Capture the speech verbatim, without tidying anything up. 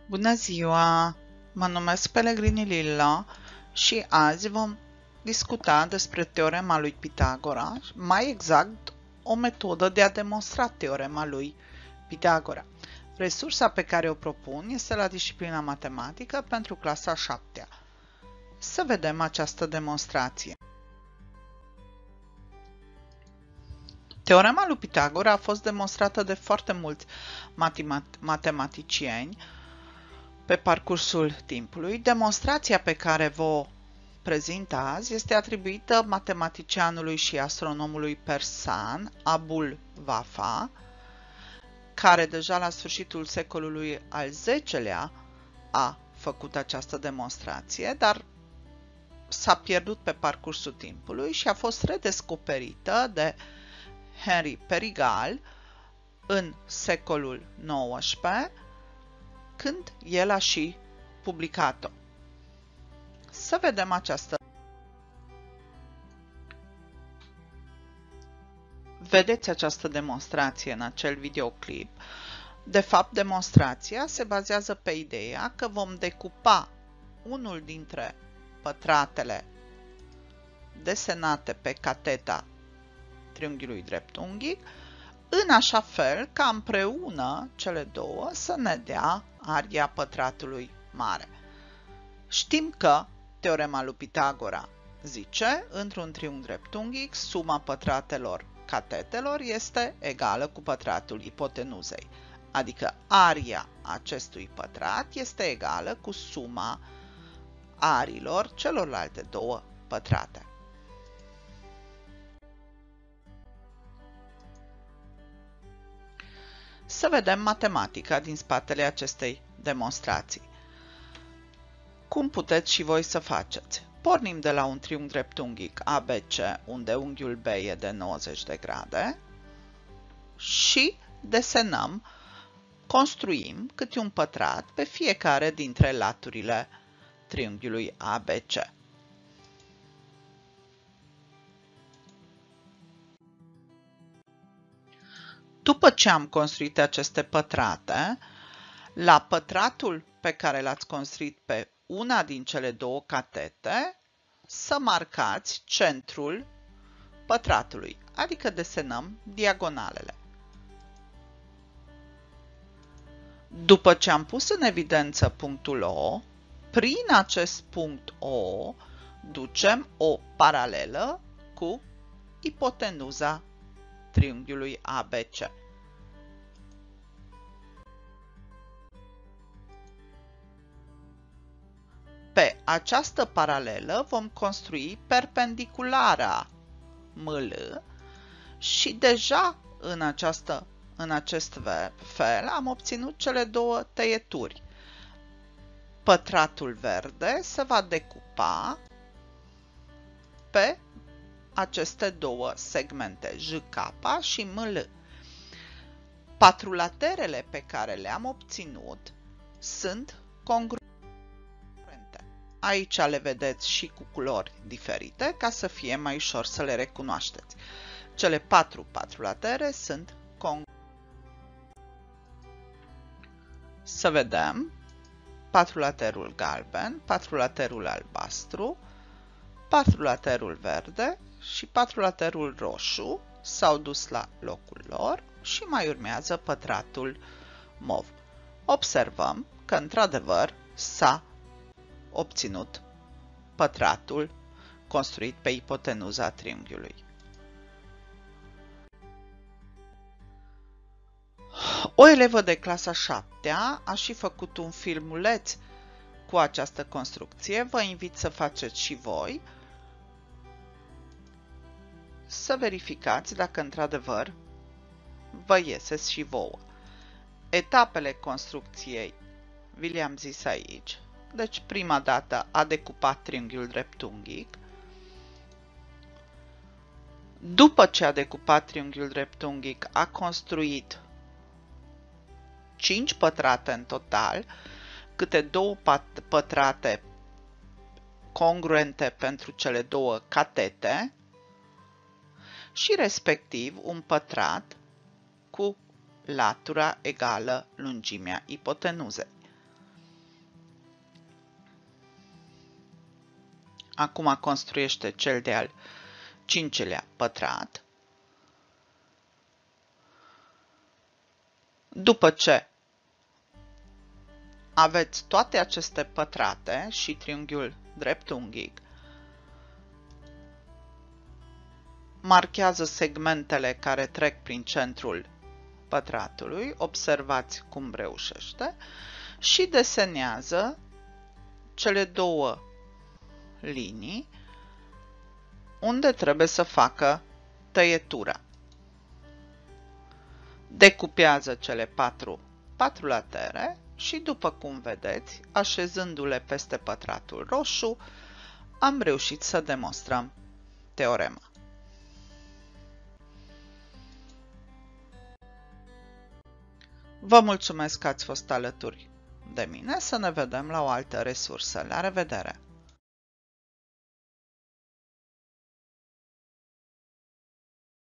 Bună ziua! Mă numesc Pellegrini Lilla și azi vom discuta despre teorema lui Pitagora, mai exact o metodă de a demonstra teorema lui Pitagora. Resursa pe care o propun este la disciplina matematică pentru clasa a șaptea. Să vedem această demonstrație. Teorema lui Pitagora a fost demonstrată de foarte mulți matematicieni pe parcursul timpului. Demonstrația pe care vă prezint azi este atribuită matematicianului și astronomului persan Abul Wafa, care deja la sfârșitul secolului al zecelea a făcut această demonstrație, dar s-a pierdut pe parcursul timpului și a fost redescoperită de Henri Perigal în secolul nouăsprezece, când el a și publicat-o. Să vedem această. Vedeți această demonstrație în acel videoclip. De fapt, demonstrația se bazează pe ideea că vom decupa unul dintre pătratele desenate pe cateta triunghiului dreptunghic, în așa fel ca împreună cele două să ne dea aria pătratului mare. Știm că teorema lui Pitagora zice, într-un triunghi dreptunghic, suma pătratelor catetelor este egală cu pătratul ipotenuzei, adică aria acestui pătrat este egală cu suma arilor celorlalte două pătrate. Să vedem matematica din spatele acestei demonstrații. Cum puteți și voi să faceți? Pornim de la un triunghi dreptunghic A B C, unde unghiul B e de nouăzeci de grade și desenăm, construim câte un pătrat pe fiecare dintre laturile triunghiului A B C. După ce am construit aceste pătrate, la pătratul pe care l-ați construit pe una din cele două catete, să marcați centrul pătratului, adică desenăm diagonalele. După ce am pus în evidență punctul O, prin acest punct O ducem o paralelă cu ipotenuza triunghiului A B C. Pe această paralelă vom construi perpendiculara M L și deja în, această, în acest fel am obținut cele două tăieturi. Pătratul verde se va decupa pe aceste două segmente, J K și M L. Patrulaterele pe care le-am obținut sunt congruente. Aici le vedeți și cu culori diferite, ca să fie mai ușor să le recunoașteți. Cele patru patrulatere sunt congruente. Să vedem patrulaterul galben, patrulaterul albastru, patrulaterul verde și patrulaterul roșu s-au dus la locul lor și mai urmează pătratul mov. Observăm că într-adevăr s-a obținut pătratul construit pe ipotenuza triunghiului. O elevă de clasa a șaptea a și făcut un filmuleț cu această construcție. Vă invit să faceți și voi, să verificați dacă într-adevăr vă iese și vouă. Etapele construcției vi le-am zis aici. Deci prima dată a decupat triunghiul dreptunghic. După ce a decupat triunghiul dreptunghic, a construit cinci pătrate în total, câte două pătrate congruente pentru cele două catete și respectiv un pătrat cu latura egală lungimea ipotenuzei. Acum construiește cel de-al cincilea pătrat. După ce aveți toate aceste pătrate și triunghiul dreptunghic, marchează segmentele care trec prin centrul pătratului, observați cum reușește, și desenează cele două linii unde trebuie să facă tăietura. Decupează cele patru, patru latere și, după cum vedeți, așezându-le peste pătratul roșu, am reușit să demonstrăm teorema. Vă mulțumesc că ați fost alături de mine, să ne vedem la o altă resursă. La revedere!